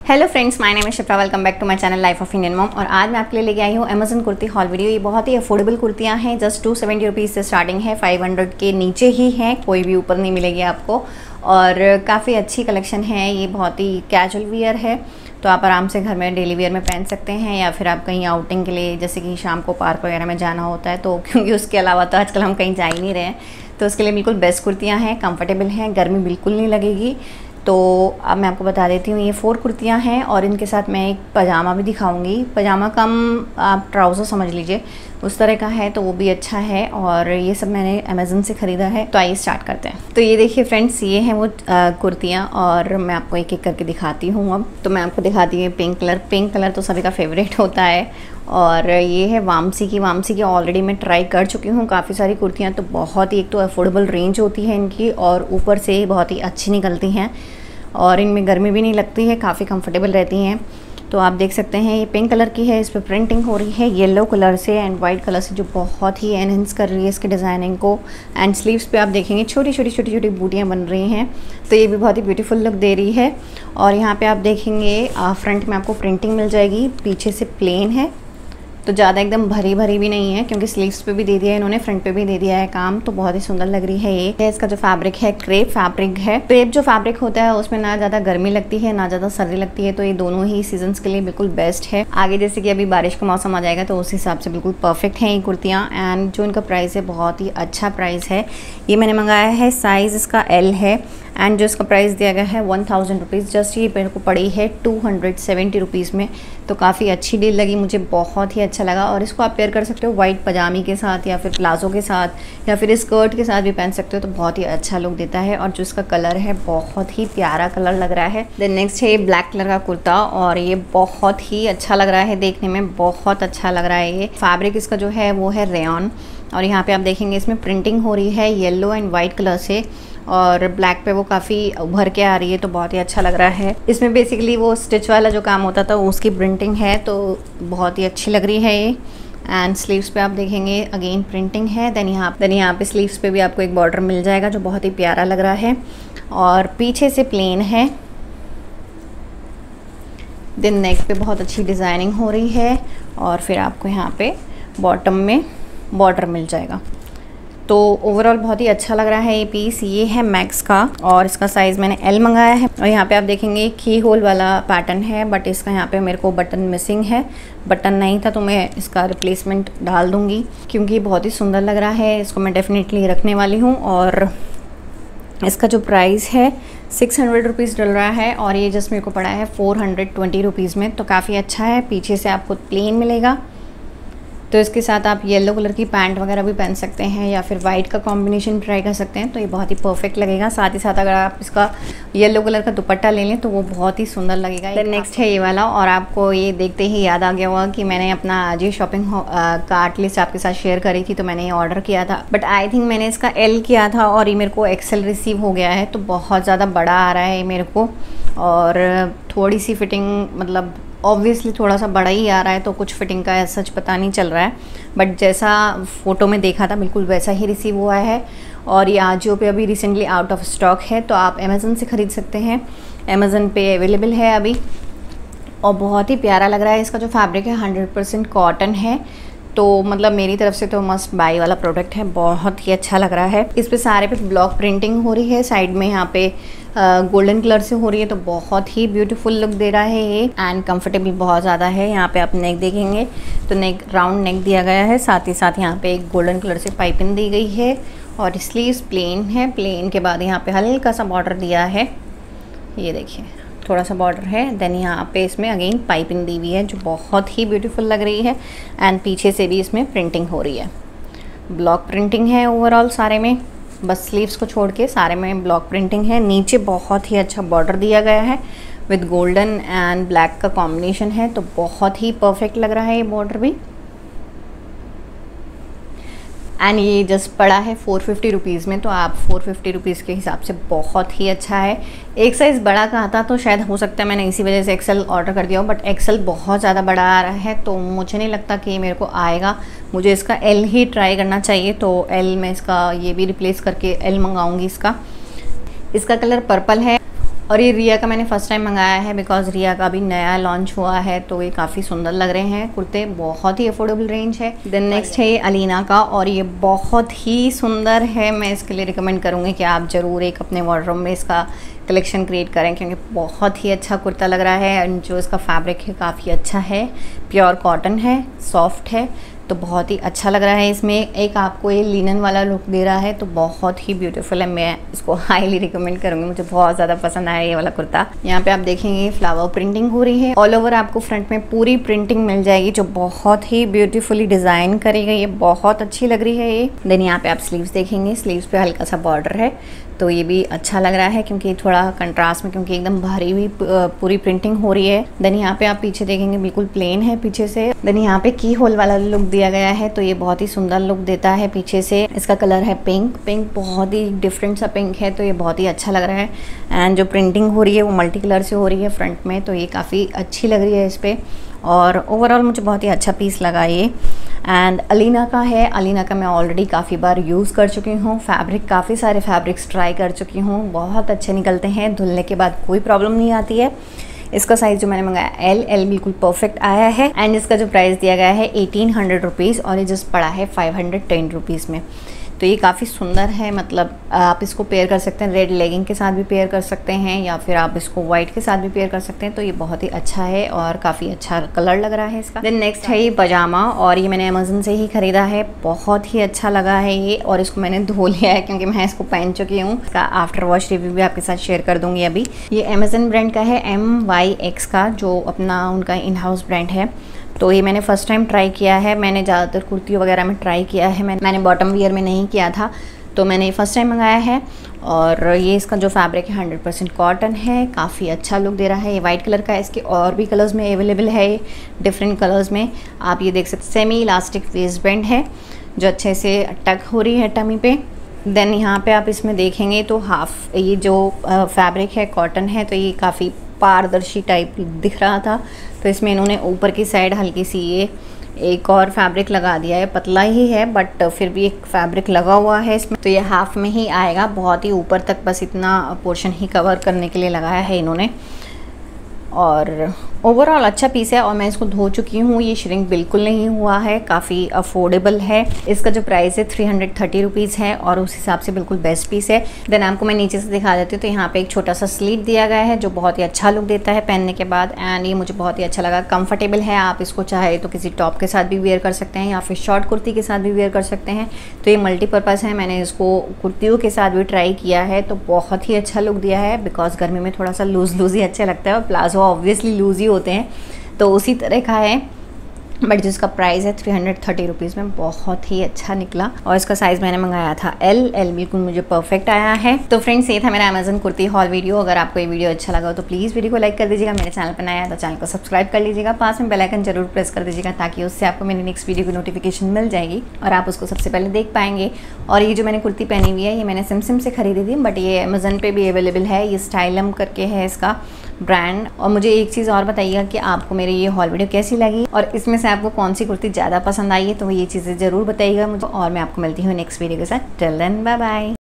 Hello friends, my name है Shipra. Welcome back to my channel life of Indian mom. और आज मैं आपके लिए लेके आई हूँ अमेजन कुर्ती हॉल वीडियो। ये बहुत ही अफोर्डेबल कुर्तियाँ हैं, जस्ट 270 रुपीज़ से स्टार्टिंग है, 500 के नीचे ही है, कोई भी ऊपर नहीं मिलेगी आपको। और काफ़ी अच्छी कलेक्शन है, ये बहुत ही कैजुअल वियर है, तो आप आराम से घर में डेली वियर में पहन सकते हैं, या फिर आप कहीं आउटिंग के लिए, जैसे कि शाम को पार्क वगैरह में जाना होता है, तो क्योंकि उसके अलावा तो आजकल हम कहीं जा ही नहीं रहे हैं, तो उसके लिए बिल्कुल बेस्ट कुर्तियाँ हैं, कंफर्टेबल हैं, गर्मी बिल्कुल नहीं लगेगी। तो अब मैं आपको बता देती हूँ, ये 4 कुर्तियाँ हैं और इनके साथ मैं एक पजामा भी दिखाऊंगी। पजामा कम आप ट्राउज़र समझ लीजिए, उस तरह का है, तो वो भी अच्छा है। और ये सब मैंने अमेज़न से ख़रीदा है। तो आइए स्टार्ट करते हैं। तो ये देखिए फ्रेंड्स, ये हैं वो कुर्तियाँ, और मैं आपको एक एक करके दिखाती हूँ। अब तो मैं आपको दिखाती हूँ पिंक कलर। पिंक कलर तो सभी का फेवरेट होता है। और ये है वामसी की ऑलरेडी मैं ट्राई कर चुकी हूँ काफ़ी सारी कुर्तियाँ। तो बहुत ही, एक तो अफोर्डेबल रेंज होती है इनकी, और ऊपर से बहुत ही अच्छी निकलती हैं, और इनमें गर्मी भी नहीं लगती है, काफ़ी कंफर्टेबल रहती हैं। तो आप देख सकते हैं, ये पिंक कलर की है, इस पर प्रिंटिंग हो रही है येलो कलर से एंड वाइट कलर से, जो बहुत ही एनहेंस कर रही है इसके डिज़ाइनिंग को। एंड स्लीव्स पे आप देखेंगे छोटी छोटी बूटियाँ बन रही हैं, तो ये भी बहुत ही ब्यूटीफुल लुक दे रही है। और यहाँ पे आप देखेंगे फ्रंट में आपको प्रिंटिंग मिल जाएगी, पीछे से प्लेन है, तो ज़्यादा एकदम भरी भी नहीं है, क्योंकि स्लीव्स पे भी दे दिया है इन्होंने, फ्रंट पे भी दे दिया है काम, तो बहुत ही सुंदर लग रही है। ये इसका जो फैब्रिक है, क्रेप फैब्रिक है। क्रेप जो फैब्रिक होता है उसमें ना ज़्यादा गर्मी लगती है ना ज़्यादा सर्दी लगती है, तो ये दोनों ही सीजन्स के लिए बिल्कुल बेस्ट है। आगे जैसे कि अभी बारिश का मौसम आ जाएगा, तो उस हिसाब से बिल्कुल परफेक्ट है ये कुर्तियाँ। एंड जो इनका प्राइस है, बहुत ही अच्छा प्राइस है। ये मैंने मंगाया है, साइज़ इसका L है, एंड जो इसका प्राइस दिया गया है 1000 रुपीज़। जस्ट ये मेरे को पड़ी है 270 रुपीज़ में, तो काफ़ी अच्छी डील लगी मुझे, बहुत ही अच्छा लगा। और इसको आप पेयर कर सकते हो वाइट पजामी के साथ, या फिर प्लाजो के साथ, या फिर स्कर्ट के साथ भी पहन सकते हो, तो बहुत ही अच्छा लुक देता है। और जो इसका कलर है, बहुत ही प्यारा कलर लग रहा है। देन नेक्स्ट है ये ब्लैक कलर का कुर्ता, और ये बहुत ही अच्छा लग रहा है, देखने में बहुत अच्छा लग रहा है। ये फैब्रिक इसका जो है वो है रेयॉन, और यहाँ पे आप देखेंगे इसमें प्रिंटिंग हो रही है येलो एंड वाइट कलर से, और ब्लैक पे वो काफ़ी उभर के आ रही है, तो बहुत ही अच्छा लग रहा है। इसमें बेसिकली वो स्टिच वाला जो काम होता था उसकी प्रिंटिंग है, तो बहुत ही अच्छी लग रही है ये। एंड स्लीव्स पे आप देखेंगे अगेन प्रिंटिंग है। देन यहाँ पे स्लीव्स पे भी आपको एक बॉर्डर मिल जाएगा, जो बहुत ही प्यारा लग रहा है, और पीछे से प्लेन है। देन नेक पे बहुत अच्छी डिज़ाइनिंग हो रही है, और फिर आपको यहाँ पे बॉटम में बॉर्डर मिल जाएगा। तो ओवरऑल बहुत ही अच्छा लग रहा है ये पीस। ये है मैक्स का, और इसका साइज़ मैंने L मंगाया है। और यहाँ पे आप देखेंगे की होल वाला पैटर्न है, बट इसका यहाँ पे मेरे को बटन मिसिंग है, बटन नहीं था, तो मैं इसका रिप्लेसमेंट डाल दूँगी, क्योंकि बहुत ही सुंदर लग रहा है। इसको मैं डेफिनेटली रखने वाली हूँ। और इसका जो प्राइस है 600 रुपीज़ डल रहा है, और ये जस्ट मेरे को पड़ा है 420 रुपीज़ में, तो काफ़ी अच्छा है। पीछे से आपको प्लेन मिलेगा, तो इसके साथ आप येलो कलर की पैंट वगैरह भी पहन सकते हैं, या फिर वाइट का कॉम्बिनेशन ट्राई कर सकते हैं, तो ये बहुत ही परफेक्ट लगेगा। साथ ही साथ अगर आप इसका येलो कलर का दुपट्टा ले लें, तो वो बहुत ही सुंदर लगेगा। देन नेक्स्ट है ये वाला, और आपको ये देखते ही याद आ गया होगा कि मैंने अपना आज ही शॉपिंग कार्ट लिस्ट आपके साथ शेयर करी थी, तो मैंने ये ऑर्डर किया था, बट आई थिंक मैंने इसका L किया था, और ये मेरे को XL रिसीव हो गया है, तो बहुत ज़्यादा बड़ा आ रहा है मेरे को, और थोड़ी सी फिटिंग, मतलब ऑब्वियसली थोड़ा सा बड़ा ही आ रहा है, तो कुछ फिटिंग का सच पता नहीं चल रहा है, बट जैसा फ़ोटो में देखा था बिल्कुल वैसा ही रिसीव हुआ है। और ये आजियो पे अभी रिसेंटली आउट ऑफ स्टॉक है, तो आप अमेज़न से ख़रीद सकते हैं, अमेज़न पे अवेलेबल है अभी। और बहुत ही प्यारा लग रहा है। इसका जो फैब्रिक है 100% कॉटन है, तो मतलब मेरी तरफ से तो मस्ट बाई वाला प्रोडक्ट है, बहुत ही अच्छा लग रहा है। इस पे सारे पे ब्लॉक प्रिंटिंग हो रही है, साइड में यहाँ पे गोल्डन कलर से हो रही है, तो बहुत ही ब्यूटीफुल लुक दे रहा है ये। एंड कंफर्टेबल बहुत ज़्यादा है। यहाँ पे आप नेक देखेंगे तो नेक राउंड नेक दिया गया है, साथ ही साथ यहाँ पे एक गोल्डन कलर से पाइपिंग दी गई है, और स्लीव्स प्लेन है। प्लेन के बाद यहाँ पे हल्का सा बॉर्डर दिया है, ये देखिए थोड़ा सा बॉर्डर है। देन यहाँ पे इसमें अगेन पाइपिंग दी हुई है, जो बहुत ही ब्यूटीफुल लग रही है। एंड पीछे से भी इसमें प्रिंटिंग हो रही है, ब्लॉक प्रिंटिंग है ओवरऑल सारे में, बस स्लीव्स को छोड़ के सारे में ब्लॉक प्रिंटिंग है। नीचे बहुत ही अच्छा बॉर्डर दिया गया है विद गोल्डन एंड ब्लैक का कॉम्बिनेशन है, तो बहुत ही परफेक्ट लग रहा है ये बॉर्डर भी। एंड ये जस्ट पड़ा है 450 रुपीज़ में, तो आप 450 रुपीज़ के हिसाब से बहुत ही अच्छा है। एक साइज़ बड़ा का आता तो शायद हो सकता है मैंने इसी वजह से XL ऑर्डर कर दिया हो, बट XL बहुत ज़्यादा बड़ा आ रहा है, तो मुझे नहीं लगता कि ये मेरे को आएगा। मुझे इसका L ही ट्राई करना चाहिए, तो L में इसका ये भी रिप्लेस करके L मंगाऊँगी। इसका कलर पर्पल है, और ये रिया का मैंने फर्स्ट टाइम मंगाया है बिकॉज रिया का अभी नया लॉन्च हुआ है, तो ये काफ़ी सुंदर लग रहे हैं कुर्ते, बहुत ही अफोर्डेबल रेंज है। देन नेक्स्ट है ये अलीना का, और ये बहुत ही सुंदर है। मैं इसके लिए रिकमेंड करूँगी कि आप ज़रूर एक अपने वार्डरोब में इसका कलेक्शन क्रिएट करें, क्योंकि बहुत ही अच्छा कुर्ता लग रहा है। एंड जो इसका फैब्रिक है काफ़ी अच्छा है, प्योर कॉटन है, सॉफ्ट है, तो बहुत ही अच्छा लग रहा है। इसमें एक आपको ये लिनन वाला लुक दे रहा है, तो बहुत ही ब्यूटीफुल है। मैं इसको हाईली रिकमेंड करूँगी, मुझे बहुत ज़्यादा पसंद आया ये वाला कुर्ता। यहाँ पे आप देखेंगे फ्लावर प्रिंटिंग हो रही है, ऑल ओवर आपको फ्रंट में पूरी प्रिंटिंग मिल जाएगी जो बहुत ही ब्यूटीफुली डिज़ाइन करी गई है, बहुत अच्छी लग रही है ये। देन यहाँ पे आप स्लीव्स देखेंगे, स्लीव्स पे हल्का सा बॉर्डर है, तो ये भी अच्छा लग रहा है क्योंकि थोड़ा कंट्रास्ट में, क्योंकि एकदम भारी हुई पूरी प्रिंटिंग हो रही है। देन यहाँ पे आप पीछे देखेंगे बिल्कुल प्लेन है पीछे से। देन यहाँ पे की होल वाला लुक दिया गया है, तो ये बहुत ही सुंदर लुक देता है पीछे से। इसका कलर है पिंक, पिंक बहुत ही डिफरेंट सा पिंक है, तो ये बहुत ही अच्छा लग रहा है। एंड जो प्रिंटिंग हो रही है वो मल्टी कलर से हो रही है फ्रंट में, तो ये काफ़ी अच्छी लग रही है इस पर, और ओवरऑल मुझे बहुत ही अच्छा पीस लगा ये। एंड अलीना का है, अलीना का मैं ऑलरेडी काफ़ी बार यूज़ कर चुकी हूँ, फैब्रिक काफ़ी सारे फैब्रिक्स ट्राई कर चुकी हूँ, बहुत अच्छे निकलते हैं, धुलने के बाद कोई प्रॉब्लम नहीं आती है। इसका साइज़ जो मैंने मंगाया एल बिल्कुल परफेक्ट आया है। एंड इसका जो प्राइस दिया गया है 1800 रुपीज़, और ये जस्ट पड़ा है 510 रुपीज़ में। तो ये काफ़ी सुंदर है, मतलब आप इसको पेयर कर सकते हैं, रेड लेगिंग के साथ भी पेयर कर सकते हैं, या फिर आप इसको वाइट के साथ भी पेयर कर सकते हैं। तो ये बहुत ही अच्छा है और काफ़ी अच्छा कलर लग रहा है इसका। देन नेक्स्ट है ये पजामा, और ये मैंने अमेज़न से ही ख़रीदा है, बहुत ही अच्छा लगा है ये, और इसको मैंने धो लिया है क्योंकि मैं इसको पहन चुकी हूँ। इसका आफ्टर वॉश रिव्यू भी आपके साथ शेयर कर दूँगी अभी। ये अमेज़न ब्रांड का है, MYX का, जो अपना उनका इन हाउस ब्रांड है। तो ये मैंने फ़र्स्ट टाइम ट्राई किया है, मैंने ज़्यादातर कुर्ती वगैरह में ट्राई किया है, मैंने बॉटम वियर में नहीं किया था, तो मैंने फर्स्ट टाइम मंगाया है। और ये इसका जो फैब्रिक है 100% कॉटन है, काफ़ी अच्छा लुक दे रहा है। ये वाइट कलर का है, इसके और भी कलर्स में अवेलेबल है, डिफरेंट कलर्स में आप ये देख सकते। सेमी इलास्टिक वेस्ट बैंड है जो अच्छे से टक हो रही है टमी पे। देन यहाँ पे आप इसमें देखेंगे तो हाफ ये जो फैब्रिक है कॉटन है, तो ये काफ़ी पारदर्शी टाइप दिख रहा था, तो इसमें इन्होंने ऊपर की साइड हल्की सी ये एक और फैब्रिक लगा दिया है, पतला ही है बट फिर भी एक फैब्रिक लगा हुआ है इसमें, तो ये हाफ में ही आएगा, बहुत ही ऊपर तक बस इतना पोर्शन ही कवर करने के लिए लगाया है इन्होंने। और ओवरऑल अच्छा पीस है, और मैं इसको धो चुकी हूँ, ये श्रिंक बिल्कुल नहीं हुआ है, काफ़ी अफोर्डेबल है। इसका जो प्राइस है 330 रुपीज़ है, और उस हिसाब से बिल्कुल बेस्ट पीस है। देन आपको मैं नीचे से दिखा देती हूँ, तो यहाँ पे एक छोटा सा स्लीव दिया गया है जो बहुत ही अच्छा लुक देता है पहनने के बाद। एंड ये मुझे बहुत ही अच्छा लगा, कंफर्टेबल है, आप इसको चाहे तो किसी टॉप के साथ भी वेयर कर सकते हैं, या फिर शॉर्ट कुर्ती के साथ भी वेयर कर सकते हैं। तो ये मल्टीपर्पज़ है, मैंने इसको कुर्तियों के साथ भी ट्राई किया है, तो बहुत ही अच्छा लुक दिया है। बिकॉज गर्मी में थोड़ा सा लूज़ ही अच्छा लगता है, और प्लाजो ऑब्वियसली लूज ही होते हैं, तो उसी तरह का है, बट जिसका प्राइस है 330 रुपीज़ में, बहुत ही अच्छा निकला। और इसका साइज़ मैंने मंगाया था एल बिल्कुल मुझे परफेक्ट आया है। तो फ्रेंड्स, ये था मेरा अमेज़न कुर्ती हॉल वीडियो। अगर आपको ये वीडियो अच्छा लगा हो तो प्लीज़ वीडियो को लाइक कर दीजिएगा, मेरे चैनल पर नया है तो चैनल को सब्सक्राइब कर लीजिएगा, पास में बेल आइकन जरूर प्रेस कर दीजिएगा, ताकि उससे आपको मेरी नेक्स्ट वीडियो की नोटिफिकेशन मिल जाएगी और आप उसको सबसे पहले देख पाएंगे। और ये जो मैंने कुर्ती पहनी हुई है, ये मैंने सिम से खरीदी थी, बट ये अमेज़न पे भी अवेलेबल है, ये स्टाइलम करके है इसका ब्रांड। और मुझे एक चीज़ और बताइएगा कि आपको मेरी ये हॉल वीडियो कैसी लगी, और इसमें से आपको कौन सी कुर्ती ज़्यादा पसंद आई है, तो ये चीज़ें ज़रूर बताइएगा मुझे। और मैं आपको मिलती हूँ नेक्स्ट वीडियो के साथ। Till then, bye bye.